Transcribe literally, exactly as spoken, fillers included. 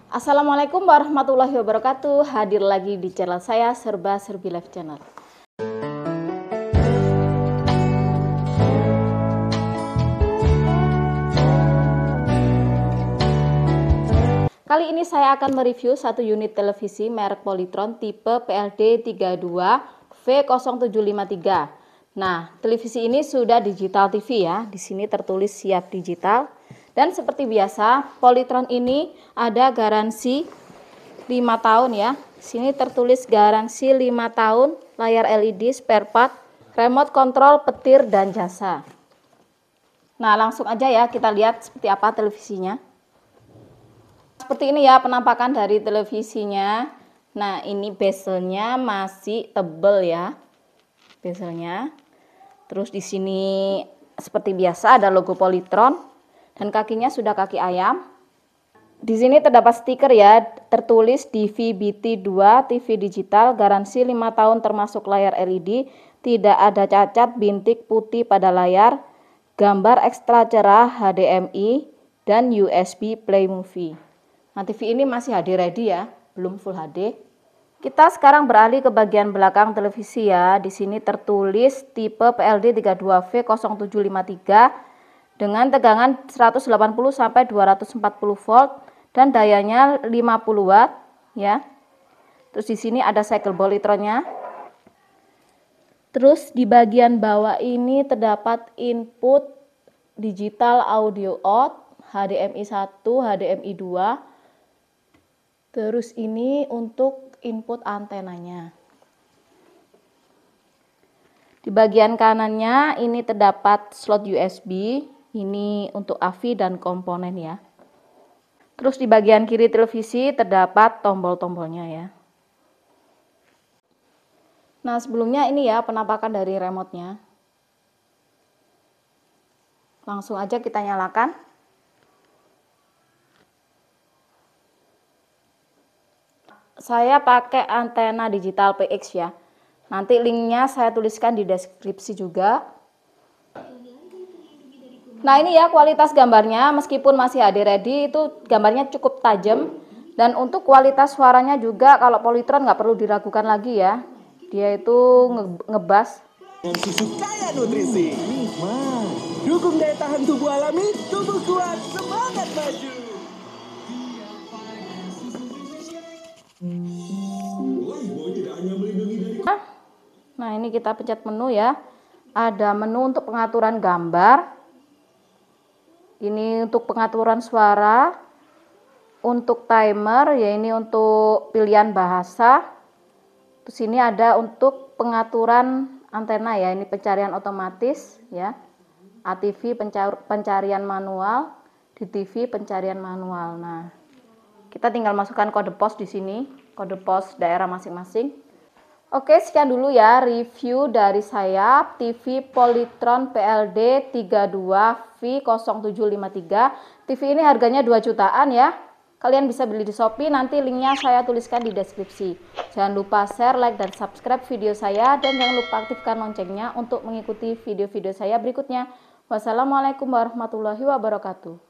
Assalamualaikum warahmatullahi wabarakatuh. Hadir lagi di channel saya Serba Serbi Live Channel. Kali ini saya akan mereview satu unit televisi merek Polytron tipe P L D tiga dua V nol tujuh lima tiga. Nah, televisi ini sudah digital T V ya. Di sini tertulis siap digital. Dan seperti biasa, Polytron ini ada garansi lima tahun ya. Di sini tertulis garansi lima tahun, layar L E D, spare part, remote control, petir dan jasa. Nah, langsung aja ya kita lihat seperti apa televisinya. Seperti ini ya penampakan dari televisinya. Nah, ini bezelnya masih tebel ya. Bezelnya. Terus di sini seperti biasa ada logo Polytron dan kakinya sudah kaki ayam. Di sini terdapat stiker ya, tertulis D V B T dua T V digital, garansi lima tahun termasuk layar L E D, tidak ada cacat bintik putih pada layar, gambar ekstra cerah H D M I dan U S B Play Movie. Nah, T V ini masih H D ready ya, belum Full H D. Kita sekarang beralih ke bagian belakang televisi ya. Di sini tertulis tipe P L D tiga dua V nol tujuh lima tiga dengan tegangan seratus delapan puluh sampai dua ratus empat puluh volt dan dayanya lima puluh watt ya. Terus di sini ada segel Polytronnya. Terus di bagian bawah ini terdapat input digital audio out H D M I satu, H D M I dua. Terus ini untuk input antenanya. Di bagian kanannya ini terdapat slot U S B, ini untuk A V I dan komponen ya. Terus di bagian kiri televisi terdapat tombol-tombolnya ya. Nah, sebelumnya ini ya penampakan dari remote-nya. Langsung aja kita nyalakan. Saya pakai antena digital P X ya. Nanti linknya saya tuliskan di deskripsi juga. Nah, ini ya kualitas gambarnya, meskipun masih H D ready itu gambarnya cukup tajam. Dan untuk kualitas suaranya juga kalau Polytron nggak perlu diragukan lagi ya. Dia itu nge ngebas. Dengan susu kaya nutrisi. Nikmat. Dukung daya tahan tubuh alami, tubuh kuat, semangat maju. Nah, ini kita pencet menu ya. Ada menu untuk pengaturan gambar. Ini untuk pengaturan suara. Untuk timer, ya ini untuk pilihan bahasa. Terus ini ada untuk pengaturan antena ya. Ini pencarian otomatis ya. A T V pencarian manual, D T V pencarian manual. Nah, kita tinggal masukkan kode pos di sini, kode pos daerah masing-masing. Oke, sekian dulu ya review dari saya T V Polytron P L D tiga dua V nol tujuh lima tiga. T V ini harganya dua jutaan ya. Kalian bisa beli di Shopee, nanti linknya saya tuliskan di deskripsi. Jangan lupa share, like, dan subscribe video saya. Dan jangan lupa aktifkan loncengnya untuk mengikuti video-video saya berikutnya. Wassalamualaikum warahmatullahi wabarakatuh.